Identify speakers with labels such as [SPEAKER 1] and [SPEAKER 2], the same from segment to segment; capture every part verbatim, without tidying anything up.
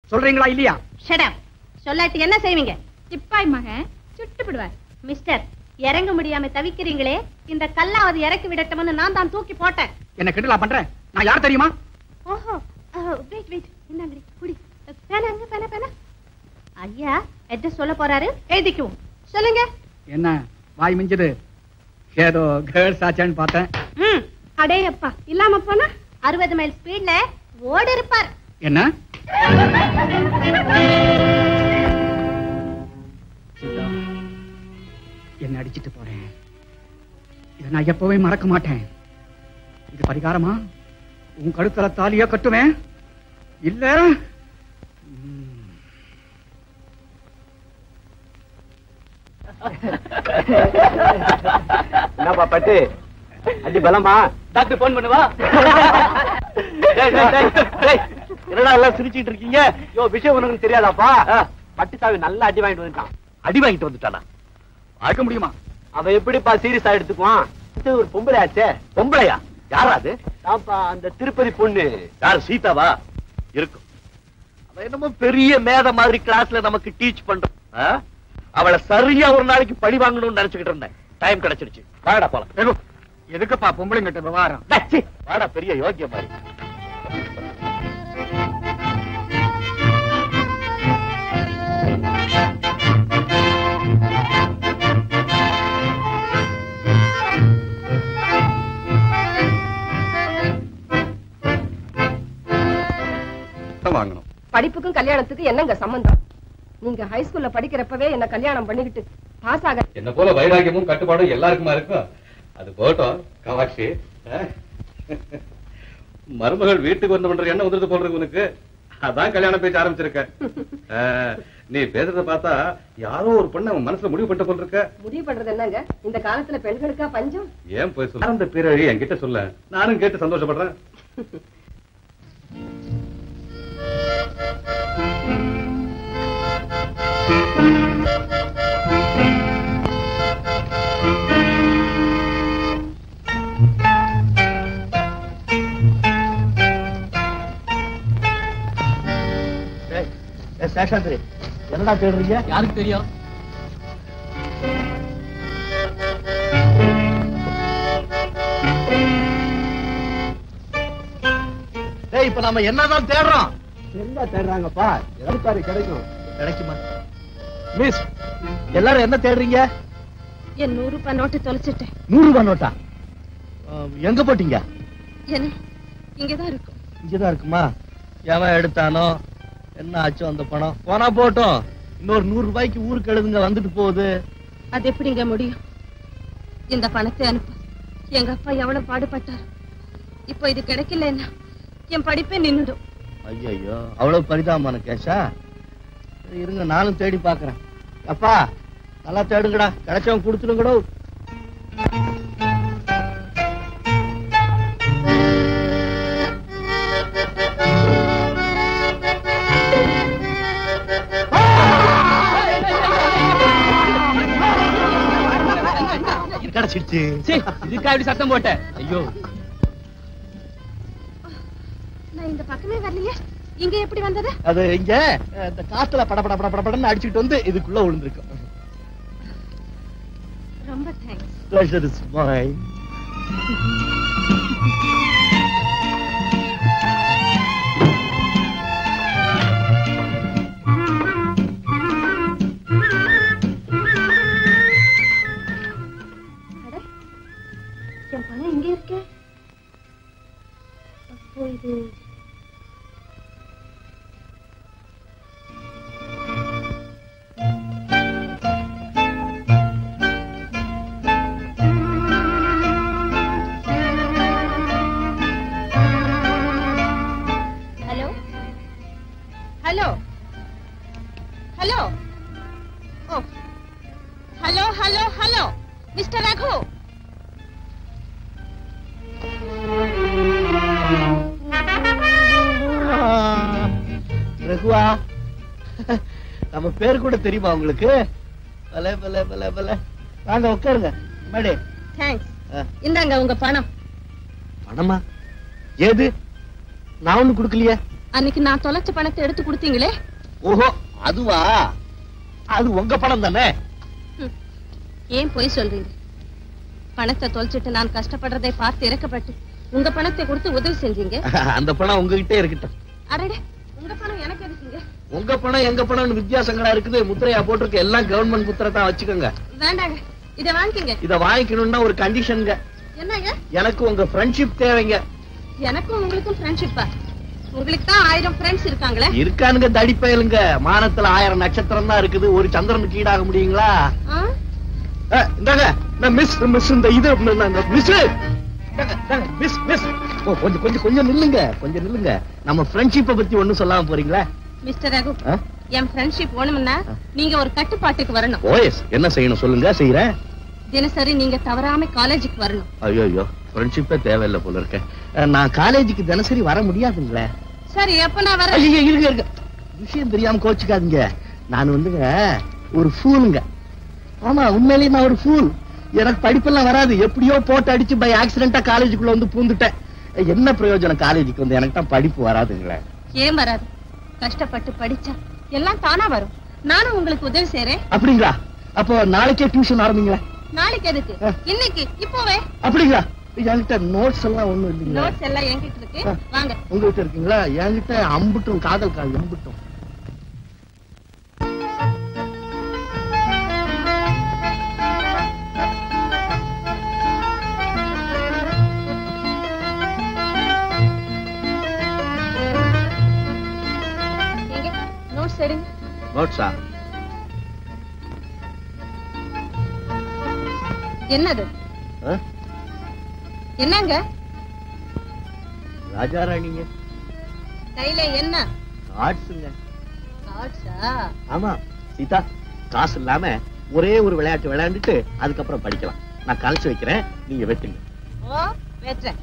[SPEAKER 1] சொல்றீங்களா இல்லையா?
[SPEAKER 2] Shut up. சொல்லாட்டி என்ன செய்வீங்க? சிப்பாய் மகன் சுட்டுப்படுவார். மிஸ்டர், இறங்க முடியாம தவிக்கிறீங்களே, இந்த கல்லாவது இறக்கி விடட்டும்னு நான் தான் தூக்கி போட்டேன்.
[SPEAKER 1] என்ன கிண்டலா பண்றேன்? நான் யார் தெரியுமா?
[SPEAKER 2] ஓஹோ, வெயிட் வெயிட், இந்தாங்கடி குடி. பேனாங்க, பேனா பேனா. ஐயா எட்ட சொல்ல போறாரு, எழுதிக்குவோம். சொல்லுங்க.
[SPEAKER 1] என்ன வாய் மிஞ்சது? ஏதோ கேர்ள்ஸ் ஆச்சான்னு பார்த்தேன்.
[SPEAKER 2] ம், அடே அப்பா, இல்லாம போனா அறுபது மைல் ஸ்பீட்ல ஓடி இருப்பார்.
[SPEAKER 1] என்ன? என்ன அடிச்சிட்டு போறேன். இதை நான் எப்பவே மறக்க மாட்டேன். இது பரிகாரமா? உன் கழுத்துல தாலியா கட்டுவேன். இல்ல
[SPEAKER 3] என்னப்பா பட்டு அடி பலமா? டாக்டர் போன் பண்ணுவா. என்னடா எல்லாம் சிரிச்சிட்டு இருக்கீங்க? யோ, விஷயம் உனக்கு தெரியாதாப்பா? பட்டுசாவி நல்லா அடி வாங்கிட்டு வந்துட்டான். அடி வாங்கிட்டு வந்துட்டானா?
[SPEAKER 1] ஆக்க முடியுமா?
[SPEAKER 3] அவன் எப்படிப்பா சீரியஸா எடுத்துக்குவான்? ஒரு பொம்பளை ஆச்சே. பொம்பளையா? யாரா அது? தான்ப்பா அந்த திருப்பதி பொண்ணு. யாரு, சீதாவா? இருக்கும். அவன் என்னமோ பெரிய மேத மாதிரி கிளாஸ்ல நமக்கு டீச் பண்றான். அவளை சரியா ஒரு நாளைக்கு பழி வாங்கணும்னு நினைச்சுக்கிட்டு இருந்தேன். டைம் கிடைச்சிருச்சு. வாடா போலாம்.
[SPEAKER 1] எதுக்குப்பா பொம்பளைங்கிட்ட விவகாரம்?
[SPEAKER 3] வாடா, பெரிய யோகிய மாதிரி.
[SPEAKER 4] வாங்கணும்.
[SPEAKER 5] படிப்புக்கும் கல்யாணத்துக்கு என்னங்க சம்பந்தம்? நீங்க ஹை ஸ்கூல்ல படிக்கிறப்பவே என்ன கல்யாணம் பண்ணிக்கிட்டு பாஸ் ஆக
[SPEAKER 4] என்ன போல வைராகியமும் கட்டுப்பாடும் எல்லாருக்குமா இருக்கும். அது போட்டோம் காமாட்சி. மருமகள் வீட்டுக்கு வந்து பண்ற என்ன உதிர்த்து போடுறது உனக்கு? அதான் கல்யாணம் பேச ஆரம்பிச்சிருக்க. நீ பேசுறத பார்த்தா யாரோ ஒரு பொண்ணு அவன் மனசுல முடிவு பண்ணிட்டு போல் இருக்க.
[SPEAKER 5] முடிவு பண்றது என்னங்க? இந்த காலத்துல பெண்களுக்கா பஞ்சம்?
[SPEAKER 4] ஏன் போய் சொல்ல? அந்த பேரழி என்கிட்ட சொல்ல, நானும் கேட்டு சந்தோஷப்படுறேன்.
[SPEAKER 3] சேஷாத்ரி, என்னடா தேடுறீங்க?
[SPEAKER 1] யாருக்கு தெரியும்?
[SPEAKER 3] இப்ப நம்ம என்னதான் தேடுறோம்? சரியா தேடுறாங்கப்பா. எதிர்பாரு கிடைக்கும். கிடைக்குமா? மிஸ், எல்லாரும் என்ன தேடுறீங்க?
[SPEAKER 2] என் நூறு ரூபாய் நோட்டு தொலைச்சிட்டேன்.
[SPEAKER 3] நூறு ரூபாய் நோட்டா? எங்க போட்டீங்க?
[SPEAKER 2] என்ன, இங்கதான் இருக்கும்.
[SPEAKER 3] இங்கதான் இருக்குமா? எவன் எடுத்தானோ என்ன ஆச்சோ அந்த பணம்? போனா போட்டோம். இன்னொரு நூறு ரூபாய்க்கு ஊருக்கு எழுதுங்க, வந்துட்டு போகுது.
[SPEAKER 2] அது எப்படிங்க முடியும்? இந்த பணத்தை அனுப்ப எங்க அப்பா எவ்வளவு பாடுபட்டார். இப்ப இது கிடைக்கலன்னா என் படிப்பே நின்னுடும்.
[SPEAKER 3] ஐயோ, அவ்வளவு பரிதாபமான கேஷா? இருங்க, நானும் தேடி பாக்குறேன். அப்பா, நல்லா தேடுங்கடா, கிடைச்சவன் கொடுத்துடுங்கடோ. கிடைச்சிடுச்சு.
[SPEAKER 1] இதுக்கா இப்படி சத்தம் போட்ட? ஐயோ,
[SPEAKER 2] நான் இந்த பக்கமே வரலையே. இங்க எப்படி வந்தது?
[SPEAKER 3] அது இங்க இந்த காத்துல படபட படபடன்னு அடிச்சுட்டு வந்து இதுக்குள்ள விழுந்திருக்கு.
[SPEAKER 2] ரொம்ப தேங்க்ஸ்.
[SPEAKER 3] Pleasure is mine.
[SPEAKER 2] என் பணம் எங்க இருக்கு? அப்போ இது hello hello hello oh hello hello hello mister Raghu.
[SPEAKER 3] ரகுவா, நம்ம பேர் கூட தெரியுமா உங்களுக்கு? பல பல பல பல. வாங்க உட்காருங்க. மேடே.
[SPEAKER 2] தேங்க்ஸ். இந்தாங்க உங்க பணம்.
[SPEAKER 3] பணமா? ஏது? நான் ஒண்ணு கொடுக்கலையே.
[SPEAKER 5] அன்னைக்கு நான் தொலைச்ச பணத்தை எடுத்து கொடுத்தீங்களே.
[SPEAKER 3] ஓஹோ, அதுவா? அது உங்க பணம் தானே?
[SPEAKER 5] ஏன் பொய் சொல்றீங்க? பணத்தை தொலைச்சிட்டு நான் கஷ்டப்படுறதை பார்த்து இறக்கப்பட்டு உங்க பணத்தை கொடுத்து உதவி செஞ்சீங்க.
[SPEAKER 3] அந்த பணம் உங்ககிட்ட இருக்கட்டும்.
[SPEAKER 5] அடடே, உங்க பணம் எனக்கு எதுக்குங்க?
[SPEAKER 3] உங்க பணம் எங்க பணம் வித்தியாசங்களா இருக்குது. முத்திரையா போட்டிருக்கு, எல்லாம் கவர்மெண்ட் முத்திரை தான், வச்சுக்கோங்க.
[SPEAKER 5] வேண்டாங்க, இத வாங்கிக்கங்க.
[SPEAKER 3] இத வாங்கிக்கணும்னா ஒரு கண்டிஷனுங்க.
[SPEAKER 5] என்னங்க?
[SPEAKER 3] எனக்கு உங்க ஃப்ரெண்ட்ஷிப் தேவைங்க.
[SPEAKER 5] எனக்கும் உங்களுக்கும் ஃப்ரெண்ட்ஷிப்பா? உங்களுக்கு தான் ஆயிரம் ஃப்ரெண்ட்ஸ் இருக்காங்களே.
[SPEAKER 3] இருக்கானுங்க தடிப்பயலுங்க. மானத்துல ஆயிரம் நட்சத்திரம் தான் இருக்குது, ஒரு சந்திரனுக்கு ஈடாக முடியுங்களா? இந்தாங்க, நான் மிஸ் மிஸ் இந்த இது மிஸ் மிஸ் மிஸ் கொஞ்சம் கொஞ்சம் கொஞ்சம் நில்லுங்க, கொஞ்சம் நில்லுங்க. நம்ம ஃப்ரெண்ட்ஷிப்பை பத்தி ஒண்ணும் சொல்லாம போறீங்களா?
[SPEAKER 5] மிஸ்டர் ரகு, என் ஃப்ரெண்ட்ஷிப் வேணும்னா நீங்க ஒரு கட்டுப்பாட்டுக்கு வரணும்.
[SPEAKER 3] ஓஎஸ், என்ன செய்யணும் சொல்லுங்க, செய்யறேன்.
[SPEAKER 5] தினசரி நீங்க தவறாம காலேஜுக்கு வரணும்.
[SPEAKER 3] ஐயோ ஐயோ, ஃப்ரெண்ட்ஷிப்பே தேவையில்லை போல இருக்கேன். நான் காலேஜுக்கு தினசரி வர முடியாதுங்களே.
[SPEAKER 5] சரி, எப்ப நான் வரேன்?
[SPEAKER 3] இருங்க இருங்க, விஷயம் தெரியாம கோச்சுக்காதீங்க. நான் வந்துங்க ஒரு ஃபூலுங்க. ஆமா, உண்மையிலேயே நான் ஒரு ஃபூல். எனக்கு படிப்பெல்லாம் வராது. எப்படியோ போட்டு அடிச்சு பை ஆக்சிடென்டா காலேஜுக்குள்ள வந்து பூந்துட்டேன். என்ன பிரயோஜனம் காலேஜுக்கு வந்து? எனக்கு தான் படிப்பு வராதுங்களே.
[SPEAKER 5] ஏன் வராது? கஷ்டப்பட்டு படிச்சா எல்லாம் தானா வரும். நானும் உங்களுக்கு உதவி செய்றேன்.
[SPEAKER 3] அப்படிங்களா? அப்போ நாளைக்கே டியூஷன் ஆரம்பிங்களா?
[SPEAKER 5] நாளைக்கு எதுக்கு? இன்னைக்கு, இப்போவே.
[SPEAKER 3] அப்படிங்களா? என்கிட்ட நோட்ஸ் எல்லாம் ஒண்ணும் இல்லைங்க.
[SPEAKER 5] நோட்ஸ் எல்லாம் என்கிட்ட இருக்கு, வாங்க.
[SPEAKER 3] உங்ககிட்ட இருக்குங்களா? என்கிட்ட அம்புட்டும் காதல் கால் எம்புட்டும்.
[SPEAKER 5] நோட்ஸ் எடுங்க.
[SPEAKER 3] நோட்ஸா?
[SPEAKER 5] என்னது? என்னங்க?
[SPEAKER 3] ராஜாராணிங்க
[SPEAKER 5] கையில என்ன?
[SPEAKER 3] கார்ட்ஸுங்க.
[SPEAKER 5] கார்ட்ஸா?
[SPEAKER 3] ஆமா சீதா, காசு இல்லாம ஒரே ஒரு விளையாட்டு விளையாண்டுட்டு அதுக்கப்புறம் படிக்கலாம். நான் கழிச்சு வைக்கிறேன், நீங்க வெட்டுங்க.
[SPEAKER 5] ஓ, வெட்டுறேன்.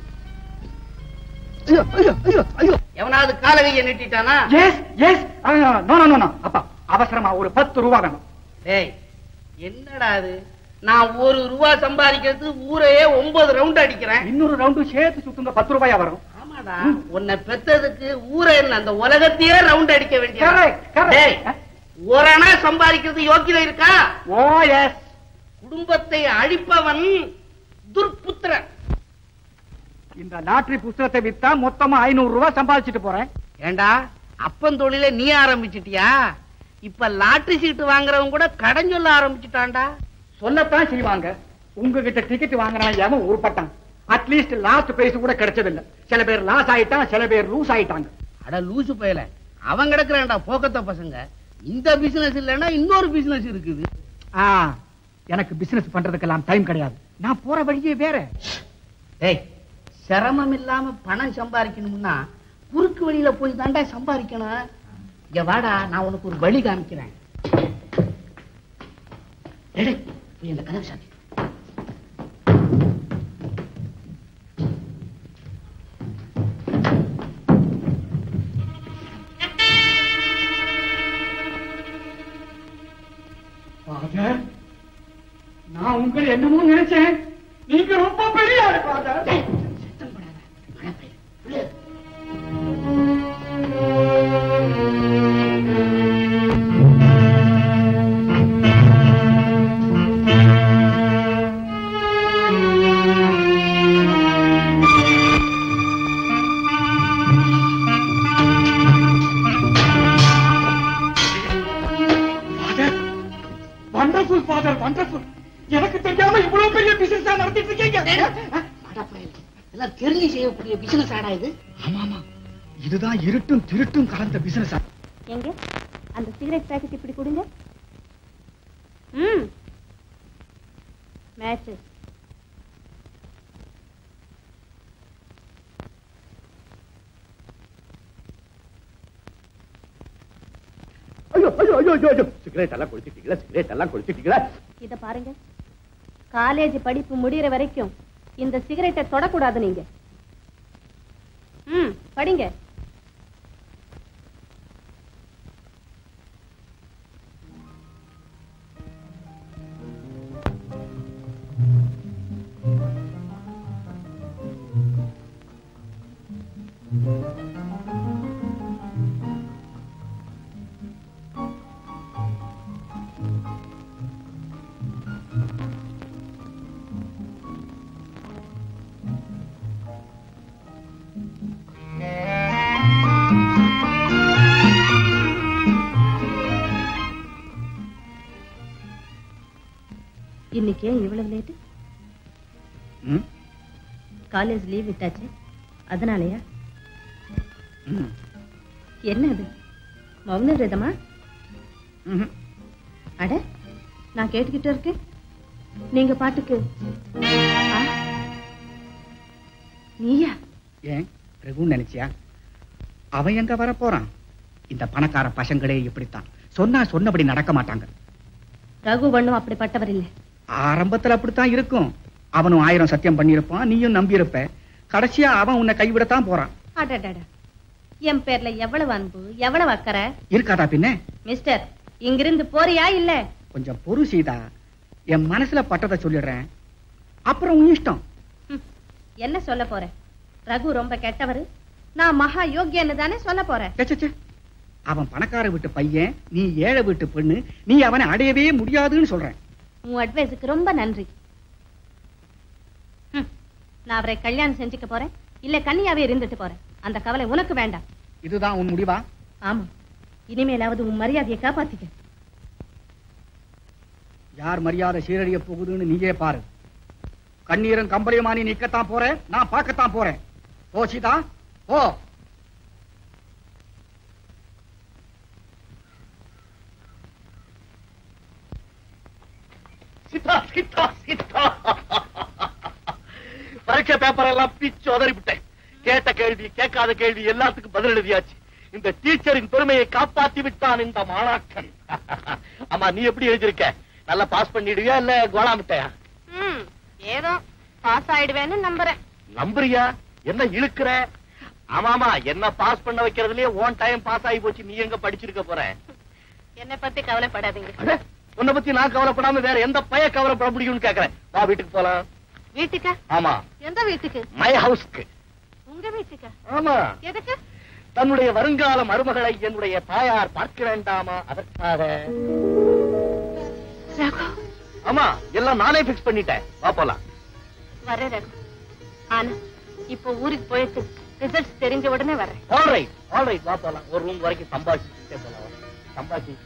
[SPEAKER 3] ஐயோ ஐயோ ஐயோ ஐயோ,
[SPEAKER 6] எவனாவது காலகையை நீட்டிட்டானா?
[SPEAKER 1] Yes yes, no no no. அப்பா, அவசரமா ஒரு பத்து ரூபா வேணும்.
[SPEAKER 6] டேய், என்னடா அது? நான் ஒரு ரூபா சம்பாதிக்கிறது ஊரையே ஒன்பது ரவுண்ட் அடிக்கிறேன்.
[SPEAKER 1] இன்னொரு ரவுண்டு சேர்த்து சுத்துங்க, பத்து ரூபாயா வரும்.
[SPEAKER 6] ஆமாடா, உன்னை பெத்ததுக்கு ஊரை அந்த உலகத்தையே ரவுண்ட் அடிக்க வேண்டிய. ஒரு அணா சம்பாதிக்கிறது யோக்கியதை இருக்கா?
[SPEAKER 1] Oh yes.
[SPEAKER 6] குடும்பத்தை அழிப்பவன் துர்புத்திரன்.
[SPEAKER 1] இந்த லாட்டரி புத்தகத்தை வித்தா மொத்தமா ஐநூறு ரூபாய் சம்பாதிச்சுட்டு போறேன்.
[SPEAKER 6] ஏண்டா, அப்பன் தொழில நீ ஆரம்பிச்சிட்டியா? இப்ப லாட்டரி சீட்டு வாங்குறவங்க கூட கடன் சொல்ல ஆரம்பிச்சுட்டான்டா.
[SPEAKER 1] சொல்லத்தான் செய்வாங்க. உங்ககிட்ட டிக்கெட் வாங்குறவன் எவன் உருப்பட்டான்? அட்லீஸ்ட் லாஸ்ட் பிரைஸ் கூட கிடைச்சதில்லை. சில பேர் லாஸ் ஆயிட்டான், சில பேர் லூஸ் ஆயிட்டாங்க.
[SPEAKER 6] அட லூசு பயல, அவன் கிடக்குறான்டா போக்கத்த பசங்க. இந்த பிசினஸ் இல்லைன்னா இன்னொரு பிசினஸ் இருக்குது.
[SPEAKER 1] ஆ, எனக்கு பிசினஸ் பண்றதுக்கெல்லாம் டைம் கிடையாது. நான் போற வழியே வேற.
[SPEAKER 6] ஏய், சிரமம் இல்லாம பணம் சம்பாதிக்கணும்னா குறுக்கு வழியில போய் தாண்டா சம்பாதிக்கணும். இங்க வாடா, நான் உனக்கு ஒரு வழி காமிக்கிறேன். இந்த கதவு சாத்தி.
[SPEAKER 1] நான் உங்களை என்னமோ நினைச்சேன். நீங்க ரொம்ப பெரிய ஆளு ஃபாதர். Wonderful father, wonderful. எனக்கு தெரியாம இவ்வளவு பெரிய பிசினஸ் நடத்திட்டு இருக்கீங்க.
[SPEAKER 6] எல்லாம் தெரிஞ்சு செய்யக்கூடிய பிசினஸ் ஆடா இது.
[SPEAKER 1] ஆமாமா, இதுதான் இருட்டும் திருட்டும் கலந்த பிசினஸ்.
[SPEAKER 2] எங்க அந்த சிகரெட் பாக்கெட் இப்படி கொடுங்க. ம், மேட்ச்.
[SPEAKER 3] ஐயோ ஐயோ ஐயோ ஐயோ, சிகரெட் எல்லாம் குடிச்சிட்டீங்களா? சிகரெட் எல்லாம் குடிச்சிட்டீங்களா?
[SPEAKER 2] இத பாருங்க, காலேஜ் படிப்பு முடியற வரைக்கும் இந்த சிகரெட்டை தொடக்கூடாது நீங்க. ம், படிங்க.
[SPEAKER 5] இன்னைக்கு ஏன் இவ்வளவு லேட்டு? காலேஜ் லீவ் விட்டாச்சு, அதனாலயா? என்ன அது மௌன விரதமா? அட, நான் கேட்டுக்கிட்டு இருக்கேன், நீங்க பாட்டுக்கு. நீயா?
[SPEAKER 1] ஏன் ரகு நினைச்சியா? அவன் எங்க வர போறான்? இந்த பணக்கார பசங்களே இப்படித்தான், சொன்னா சொன்னபடி நடக்க மாட்டாங்க.
[SPEAKER 5] ரகு ஒண்ணும் அப்படிப்பட்டவர் இல்லை.
[SPEAKER 1] ஆரம்பத்துல அப்படித்தான் இருக்கும். அவனும் ஆயிரம் சத்தியம் பண்ணியிருப்பான், நீயும் நம்பி இருப்ப. கடைசியா அவன் உன்னை கைவிடத்தான் போறான்.
[SPEAKER 5] அடடட, என் பேர்ல எவ்வளவு அன்பு, எவ்வளவு அக்கறை
[SPEAKER 1] இருக்காதா பின்ன?
[SPEAKER 5] மிஸ்டர், இங்கிருந்து போறியா இல்ல?
[SPEAKER 1] கொஞ்சம் பொறு சீதா, என் மனசுல பட்டதை சொல்லிடுறேன், அப்புறம் உன் இஷ்டம்.
[SPEAKER 5] என்ன சொல்ல போற? ரகு ரொம்ப கெட்டவரு, நான் மகா யோகியன்னு தானே சொல்ல போறேன்.
[SPEAKER 1] அவன் பணக்கார வீட்டு பையன், நீ ஏழை வீட்டு பெண்ணு, நீ அவனை அடையவே முடியாதுன்னு சொல்றேன்.
[SPEAKER 5] உன் அட்வைஸுக்கு ரொம்ப நன்றி. நான் அவரை கல்யாணம் செஞ்சுக்க போறேன், இல்ல கன்னியாவே இருந்துட்டு போறேன். அந்த கவலை உனக்கு வேண்டாம்.
[SPEAKER 1] இதுதான் உன் முடிவா?
[SPEAKER 5] ஆமா, இனிமேலாவது உன் மரியாதையை காப்பாத்திக்க.
[SPEAKER 1] யார் மரியாதை சீரழிய போகுதுன்னு நீயே பாரு. கண்ணீரும் கம்பளியுமா நீ நிக்கத்தான் போறேன், நான் பார்க்கத்தான் போறேன். ஓ சீதா, ஓ.
[SPEAKER 3] சீதா, சீதா, சீதா. பரீட்சை பேப்பர் எல்லாம் பிச்சு உதறி விட்டேன். கேட்ட கேள்வி கேட்காத கேள்வி எல்லாத்துக்கும் பதில் எழுதியாச்சு. இந்த டீச்சரின் பெருமையை காப்பாத்தி விட்டான் இந்த மாணாக்கன். ஆமா, நீ எப்படி எழுதிருக்க? நல்லா பாஸ் பண்ணிடுவியா இல்ல கோலாமிட்டையா?
[SPEAKER 5] ஏதோ பாஸ் ஆயிடுவேன்னு நம்புறேன்.
[SPEAKER 3] நம்புறியா? என்ன இழுக்கிற? ஆமாமா, என்ன பாஸ் பண்ண வைக்கிறதுலயே ஒன் டைம் பாஸ் ஆகி போச்சு. நீ எங்க படிச்சிருக்க போற?
[SPEAKER 5] என்னை பத்தி கவலைப்படாதீங்க.
[SPEAKER 3] உன்னை பத்தி நான் கவலைப்படாம வேற எந்த பைய கவலைப்பட முடியும்னு கேக்குறேன். வா வீட்டுக்கு போலாம்.
[SPEAKER 5] வீட்டுக்கா?
[SPEAKER 3] ஆமா.
[SPEAKER 5] எந்த வீட்டுக்கு?
[SPEAKER 3] மை ஹவுஸ்க்கு.
[SPEAKER 5] உங்க வீட்டுக்கா?
[SPEAKER 3] ஆமா.
[SPEAKER 5] எதுக்கு?
[SPEAKER 3] தன்னுடைய வருங்கால மருமகளை என்னுடைய தாயார் பார்க்க வேண்டாமா, அதற்காக.
[SPEAKER 5] ரகு.
[SPEAKER 3] ஆமா, எல்லாம் நானே பிக்ஸ் பண்ணிட்டேன். வா போலாம்.
[SPEAKER 5] வரேன் ரகு. ஆனா இப்போ ஊருக்கு போயிட்டு ரிசல்ட்ஸ் தெரிஞ்ச உடனே வரேன்.
[SPEAKER 3] ஆல்ரைட், ஆல்ரைட், வா போலாம். ஒரு ரூம் வரைக்கும் சம்பாதிச்சுட்டே போலாம். சம்பாதி.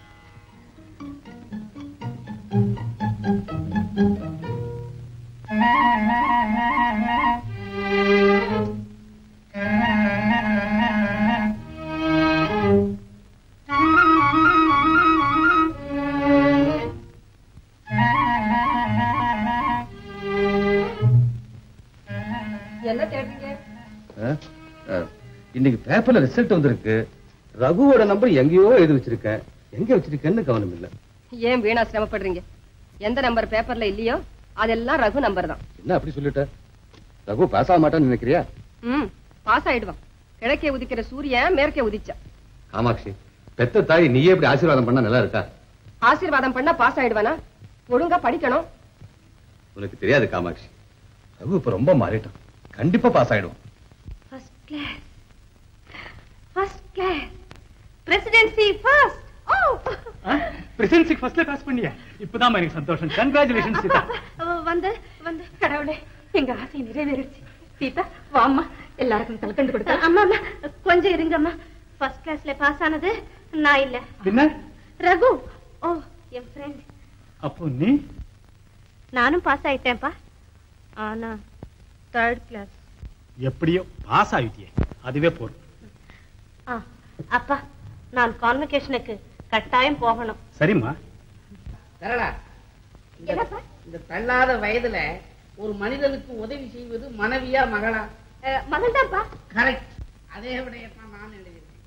[SPEAKER 5] என்ன தேடுறீங்க?
[SPEAKER 4] இன்னைக்கு பேப்பர்ல ரிசல்ட் வந்திருக்கு. ரகுவோட நம்பர் எங்கேயோ எழுதி வச்சிருக்கேன், எங்க வச்சிருக்கேன்னு கவனம் இல்ல.
[SPEAKER 7] ஏன் வீணா சிரமப்படுறீங்க? எந்த நம்பர் பேப்பர்ல இல்லையோ அதெல்லாம் ரகு நம்பர் தான்.
[SPEAKER 4] என்ன அப்படி சொல்லிட்ட? ரகு பாஸ் ஆக மாட்டான்னு நினைக்கிறியா?
[SPEAKER 7] ம், பாஸ் ஆயிடுவான். கிழக்கே உதிக்கிற சூரியன் மேற்கே உதிச்சா.
[SPEAKER 4] காமாட்சி, பெத்த தாய் நீயே இப்படி ஆசீர்வாதம் பண்ணா நல்லா இருக்கா?
[SPEAKER 7] ஆசீர்வாதம் பண்ணா பாஸ் ஆயிடுவானா? ஒழுங்கா படிக்கணும்.
[SPEAKER 4] உனக்கு தெரியாது காமாட்சி, ரகு இப்ப ரொம்ப மாறிட்டான். கண்டிப்பா பாஸ் ஆயிடுவான்.
[SPEAKER 5] First class, first class, presidency first. Oh,
[SPEAKER 1] presidency ஃபர்ஸ்ட்ல பாஸ் பண்ணியா? இப்பதான் எனக்கு சந்தோஷம். கங்க்ராச்சுலேஷன்ஸ் சீதா.
[SPEAKER 5] வந்து வந்து கடவுளே, எங்க ஆசை நிறைவேறிடுச்சு. சீதா வாம்மா, எல்லாருக்கும் கல்கண்டு கொடுத்த. அம்மா அம்மா கொஞ்சம் இருங்கம்மா. ஃபர்ஸ்ட் கிளாஸ்ல பாஸ் ஆனது நான் இல்ல,
[SPEAKER 1] என்ன?
[SPEAKER 5] ரகு. ஓ, என் ஃப்ரெண்ட்.
[SPEAKER 1] அப்போ நீ?
[SPEAKER 5] நானும் பாஸ் ஆயிட்டேன்ப்பா, ஆனா தேர்ட் கிளாஸ்.
[SPEAKER 1] எப்படியோ பாஸ் ஆயிட்டியே, அதுவே போதும்.
[SPEAKER 5] அப்பா, நான் கான்வகேஷனுக்கு கட்டாயம் போகணும்.
[SPEAKER 1] சரிம்மா.
[SPEAKER 6] சரளா, இந்த தள்ளாத வயதுல ஒரு மனிதனுக்கு உதவி செய்வது மனைவியா மகளா?
[SPEAKER 5] மகள் தான்ப்பா.
[SPEAKER 6] கரெக்ட். அதே விட நான் எழுதியிருக்கேன்.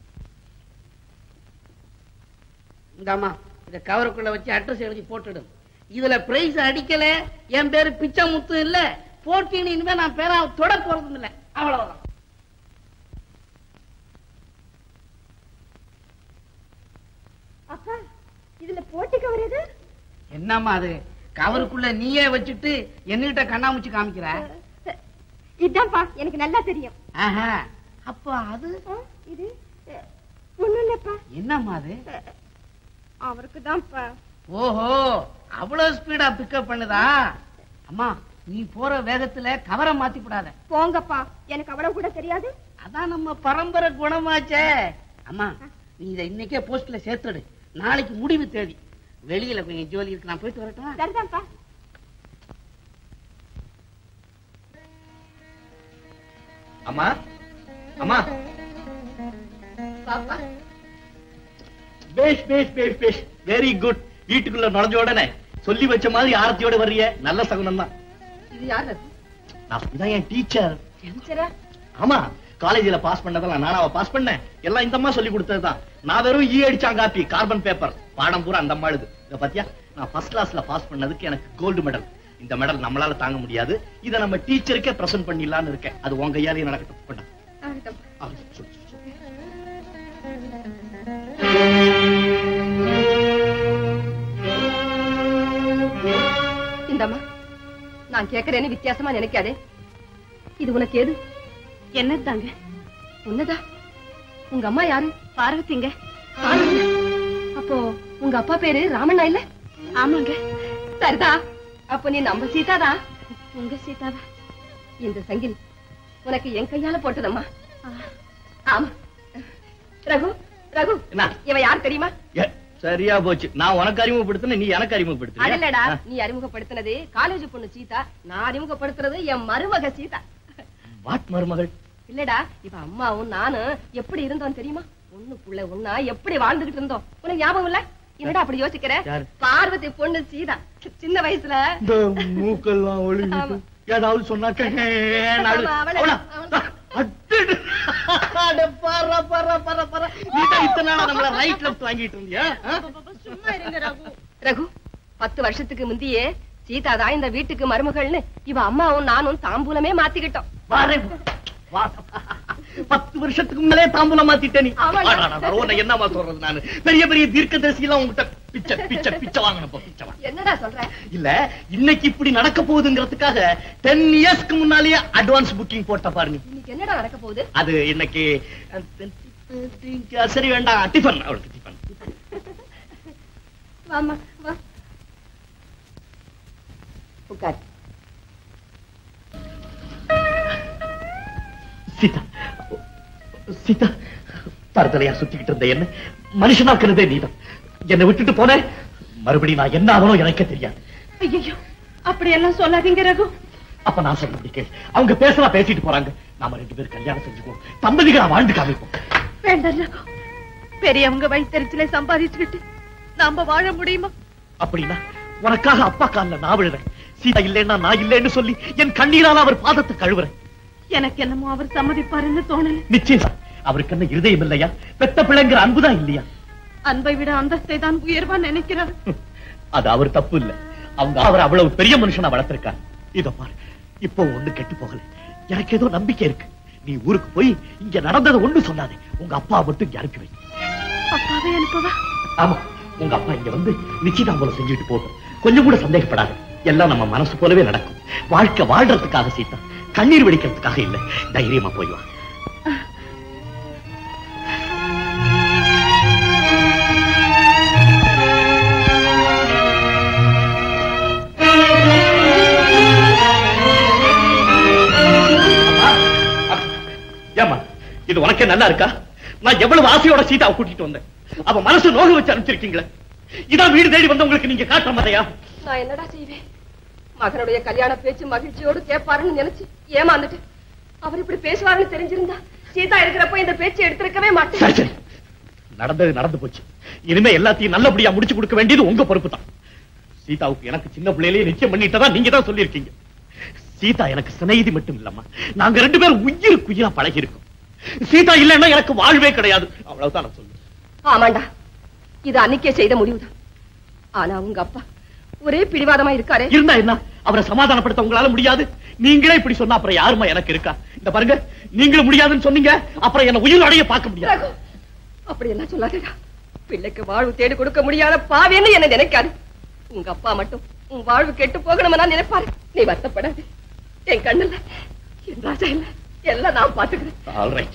[SPEAKER 6] இந்தாமா, இத கவருக்குள்ள வச்சு அட்ரஸ் எழுதி போட்டுடும். இதுல பிரைஸ் அடிக்கல, என் பேரு பிச்சமுத்து இல்ல, போட்டின்னு இனிமே நான் பேரா தொட போறதும் இல்ல. அவ்வளவுதான்.
[SPEAKER 5] அப்பா, இதுல போட்டி கவர் எது?
[SPEAKER 6] என்னம்மா அது? கவருக்குள்ள நீயே வச்சுட்டு என்கிட்ட கண்ணாமூச்சி காமிக்கிற?
[SPEAKER 5] இதான்ப்பா, எனக்கு நல்லா தெரியும்.
[SPEAKER 6] ஆஹா, அப்ப அது
[SPEAKER 5] இது ஒண்ணும் இல்லப்பா.
[SPEAKER 6] என்னம்மா அது?
[SPEAKER 5] அவருக்கு தான்ப்பா.
[SPEAKER 6] ஓஹோ, அவ்வளவு ஸ்பீடா பிக்கப் பண்ணுதா? அம்மா, நீ போற வேகத்துல கவரை மாத்தி விடாத.
[SPEAKER 5] போங்கப்பா, எனக்கு அவ்வளவு கூட தெரியாது.
[SPEAKER 6] அதான் நம்ம பரம்பரை குணமாச்சே. அம்மா, நீ இதை இன்னைக்கே போஸ்ட்ல சேர்த்துடு. நாளைக்கு முடிவு தேதி. வெளியில கொஞ்சம் ஜோலி இருக்கு, நான் போயிட்டு வரட்டும்.
[SPEAKER 2] சரிதான்ப்பா.
[SPEAKER 3] அம்மா அம்மா
[SPEAKER 7] பாப்பா
[SPEAKER 3] பேஷ் பேஷ் பேஷ் பேஷ் வெரி குட். வீட்டுக்குள்ள நுழைஞ்ச உடனே சொல்லி வச்ச மாதிரி ஆரத்தியோட வர்றிய, நல்ல சகுனம் தான்.
[SPEAKER 7] இது யாரு?
[SPEAKER 3] நான் இதான் என் டீச்சர்.
[SPEAKER 7] டீச்சரா?
[SPEAKER 3] ஆமா, காலேஜ்ல பாஸ் பண்ணதெல்லாம் நானாவ பாஸ் பண்ணேன். எல்லாம் இந்த அம்மா சொல்லி கொடுத்ததுதான். நான் வெறும் ஈ அடிச்சாங்க காப்பி, கார்பன் பேப்பர், பாடம் பூரா அந்த அம்மா எழுது. இத பாத்தியா, நான் ஃபர்ஸ்ட் கிளாஸ்ல பாஸ் பண்ணதுக்கு எனக்கு கோல்டு மெடல். இந்த மெடல் நம்மளால தாங்க முடியாது, இத நம்ம டீச்சருக்கே பிரசன்ட் பண்ணிடலாம்னு இருக்கேன். அது உங்க கையாலேயே நடக்கட்டும். கொண்டா. ஆ, சொல்லு, சொல்லு, சொல்லு.
[SPEAKER 7] இந்தம்மா, நான் கேக்குறேன்னு வித்தியாசமா நினைக்காதே. இது உனக்கு ஏது?
[SPEAKER 2] என்னதாங்க?
[SPEAKER 7] உன்னதா? உங்க அம்மா யாரு?
[SPEAKER 2] பார்வதிங்க.
[SPEAKER 7] பார்வதி? அப்போ உங்க அப்பா பேரு ராமண்ணா இல்ல?
[SPEAKER 2] ஆமாங்க.
[SPEAKER 7] சரிதா, அப்ப நீ நம்ம சீதாதா?
[SPEAKER 2] உங்க சீதாவா?
[SPEAKER 7] இந்த சங்கிலி உனக்கு என் கையால போட்டதம்மா. ஆமா. ரகு, ரகு,
[SPEAKER 3] என்ன?
[SPEAKER 7] இவ யார் தெரியுமா?
[SPEAKER 3] ஏ, சரியா போச்சு. நான் உனக்கு அறிமுகப்படுத்தின, நீ எனக்கு அறிமுகப்படுத்தின.
[SPEAKER 7] அடலடா, நீ அறிமுகப்படுத்தினது காலேஜ் பொண்ணு சீதா, நான் அறிமுகப்படுத்துறது என் மருமக சீதா.
[SPEAKER 3] வாட் மருமகள்?
[SPEAKER 7] இல்லடா, இப்ப அம்மாவும் நானும் எப்படி இருந்தோம் தெரியுமா? ஒண்ணுக்குள்ள ஒண்ணா எப்படி வாழ்ந்துகிட்டு இருந்தோம். உனக்கு ஞாபகம் இல்ல? என்னடா அப்படி யோசிக்கிற? பார்வதி பொண்ணு சீதா சின்ன வயசுல
[SPEAKER 3] இந்த மூக்கெல்லாம் ஒழுங்கு ஏதாவது சொன்னா
[SPEAKER 7] ரகு, பத்து வருஷத்துக்கு முந்தியே சீதா தான் இந்த வீட்டுக்கு மருமகள்னு இவ அம்மாவும் நானும் தாம்பூலமே மாத்திக்கிட்டோம்.
[SPEAKER 3] பத்து வருஷத்துக்கு முன்னாலே தாம்பூலம் மாத்திட்டேன். என்னமா சொல்றது? நானு பெரிய பெரிய தீர்க்கதரிசி எல்லாம் உங்ககிட்ட பிச்சை பிச்சை பிச்சை வாங்கணும்.
[SPEAKER 7] என்னடா சொல்ற?
[SPEAKER 3] இல்ல, இன்னைக்கு இப்படி நடக்க போகுதுங்கிறதுக்காக டென் இயர்ஸ்க்கு முன்னாலேயே அட்வான்ஸ் புக்கிங் போட்ட பாருங்க.
[SPEAKER 7] இன்னைக்கு என்னடா நடக்க போகுது?
[SPEAKER 3] அது இன்னைக்கு சரி வேண்டாம், டிஃபன். அவளுக்கு டிஃபன்.
[SPEAKER 7] வாமா வா, உட்கார்.
[SPEAKER 3] சீதா, சீதா, தரத்தலையா சுத்திக்கிட்டு இருந்த என்ன மனுஷனாக்குறதே நீதான். என்னை விட்டுட்டு போன மறுபடியும் நான் என்ன ஆகணும் எனக்கே தெரியாது.
[SPEAKER 2] ஐயோ, அப்படி எல்லாம் சொல்லாதீங்க ரகு.
[SPEAKER 3] அப்ப நான் சொல்ல கேள். அவங்க பேசலாம், பேசிட்டு போறாங்க. நாம ரெண்டு பேரும் கல்யாணம் செஞ்சுக்குவோம், தம்பதிகளா வாழ்ந்து காமிப்போம்.
[SPEAKER 2] வேண்டாம் ரகு, பெரியவங்க வயிற்றுல சம்பாதிச்சுக்கிட்டு நாம வாழ முடியுமா?
[SPEAKER 3] அப்படின்னா உனக்காக அப்பா கால்ல நான் விழுறேன். சீதா இல்லைன்னா நான் இல்லைன்னு சொல்லி என் கண்ணீரால அவர் பாதத்தை கழுவுறேன்.
[SPEAKER 2] எனக்கு என்னமோ அவர் சம்மதிப்பாருன்னு தோணல.
[SPEAKER 3] நிச்சயம். அவருக்கு என்ன இருதயம் இல்லையா? பெத்த பிள்ளைங்கிற அன்புதான் இல்லையா?
[SPEAKER 2] அன்பை விட அந்தஸ்தை தான் உயர்வா நினைக்கிறார்.
[SPEAKER 3] அது அவர் தப்பு இல்ல. அவங்க அவர் அவ்வளவு பெரிய மனுஷனா வளர்த்திருக்காரு. இதோ பாரு, இப்போ ஒண்ணு கெட்டு போகல. எனக்கு ஏதோ நம்பிக்கை இருக்கு. நீ ஊருக்கு போய் இங்க நடந்ததை ஒண்ணு சொல்லாதே. உங்க அப்பா மட்டும் இங்க அனுப்பி வை.
[SPEAKER 2] அப்பாவே அனுப்பவா?
[SPEAKER 3] ஆமா, உங்க அப்பா இங்க வந்து நிச்சயதாம்பலம் செஞ்சுட்டு போட்டோம். கொஞ்சம் கூட சந்தேகப்படாது. எல்லாம் நம்ம மனசு போலவே நடக்கும். வாழ்க்கை வாழ்றதுக்காக சீதா, கண்ணீர் வெடிக்கிறதுக்காக இல்ல. தைரியமா போய் வா. ஏமா, இது உனக்கே நல்லா இருக்கா? நான் எவ்வளவு ஆசையோட சீதாவை கூட்டிட்டு வந்தேன். அவ மனசு நோக வச்சு அனுப்பிச்சிருக்கீங்களே. இதான் வீடு தேடி வந்தவங்களுக்கு நீங்க காட்டுற மாதிரியா?
[SPEAKER 7] நான் என்னடா செய்வேன்? மகனுடைய கல்யாண பேச்சு மகிழ்ச்சியோடு கேட்பாருன்னு நினைச்சு ஏமாந்துட்டு, அவர் இப்படி பேசுவாருன்னு தெரிஞ்சிருந்தா சீதா இருக்கிறப்ப இந்த பேச்சு எடுத்திருக்கவே மாட்டேன்.
[SPEAKER 3] நடந்தது நடந்து போச்சு. இனிமே எல்லாத்தையும் நல்லபடியா முடிச்சு கொடுக்க வேண்டியது உங்க பொறுப்பு தான். சீதாவுக்கு எனக்கு சின்ன பிள்ளையிலேயே நிச்சயம் பண்ணிட்டதா நீங்க தான் சொல்லியிருக்கீங்க. சீதா எனக்கு சிநேகிதி மட்டும் இல்லம்மா, நாங்க ரெண்டு பேரும் உயிருக்கு உயிரா பழகி இருக்கோம். சீதா இல்லைன்னா எனக்கு வாழ்வே கிடையாது. அவ்வளவுதான் நான் சொல்லுவேன்.
[SPEAKER 7] ஆமாண்டா, இது அன்னைக்கே செய்த முடிவுதான். ஆனா உங்க அப்பா ஒரே பிடிவாதமா இருக்காரு.
[SPEAKER 3] இருந்தா என்ன, அவரை சமாதானப்படுத்த உங்களால முடியாது. நீங்களே இப்படி சொன்னா அப்புறம் யாருமா எனக்கு இருக்கா? இந்த பாருங்க, நீங்களும் முடியாதுன்னு சொன்னீங்க, அப்புறம் என்ன உயிர் அடைய பார்க்க முடியாது.
[SPEAKER 7] அப்படி எல்லாம் சொல்லாதடா. பிள்ளைக்கு வாழ்வு தேடி கொடுக்க முடியாத பாவேன்னு என்ன நினைக்காது. உங்க அப்பா மட்டும் உன் வாழ்வு கெட்டு போகணும்னா நினைப்பாரு. நீ வருத்தப்படாது. என் கண்ணுல என் ராஜா இல்ல, எல்லாம் நான் பாத்துக்கிறேன்.